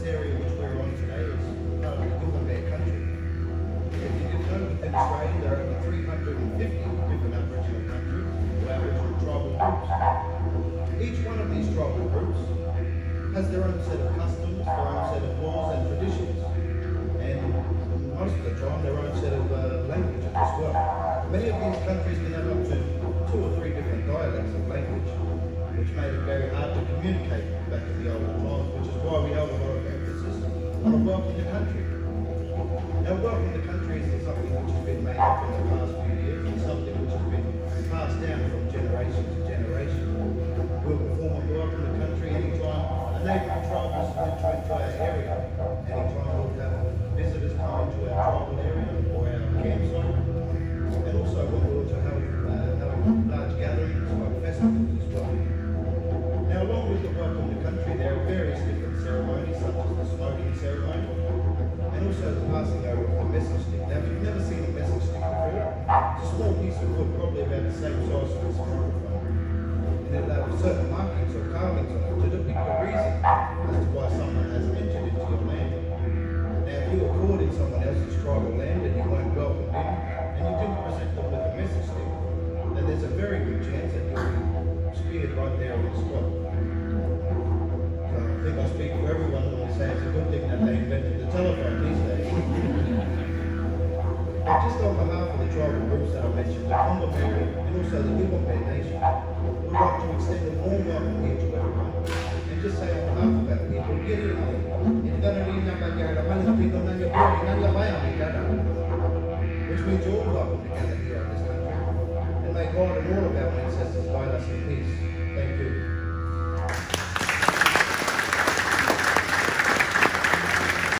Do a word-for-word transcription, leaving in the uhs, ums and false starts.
area which we're on today is part of the Yugambeh country. If you didn't know, within Australia there are over three hundred fifty different Aboriginal countries or Aboriginal tribal groups. Each one of these tribal groups has their own set of customs, their own set of laws and traditions, and most of the time their own set of uh, languages as well. Many of these countries can have up to two or three different dialects of language, which made it very hard to communicate back in the olden times, which is why we have a lot of emphasis on a welcome to country. Now, welcome to country is something which has been made up in the past few years, and something which has been passed down from generation to generation. We'll perform a welcome to country anytime a neighbouring tribe has ventured into our area. Anytime we'll have visitors come into our tribal area or our campsite, and also when we'll also have, uh, have large gatherings like festivals as well. Now, along with the welcome to country, there are various different ceremonies, such as the smoking ceremony, and also the passing over of the message stick. Now, if you've never seen a message stick before, it's a small piece of wood, probably about the same size as this microphone. And it'll have certain markings or carvings on it to depict the reason as to why someone has entered into your land. Now, if you record in someone else's tribal land and you weren't welcomed in, and you didn't present them with a message stick, then there's a very good chance that you'll be speared right there on the spot. So I think I speak for everyone when I say it's a good thing that they invented the telephone these days. But just on behalf of the tribal groups that I mentioned, the Quandamooka and also the Yugambeh Nation, we'd like to extend a warm welcome here to everyone and just say on behalf of our people, get in on it. Which means you're all welcome together here in this country. And may God and all of our ancestors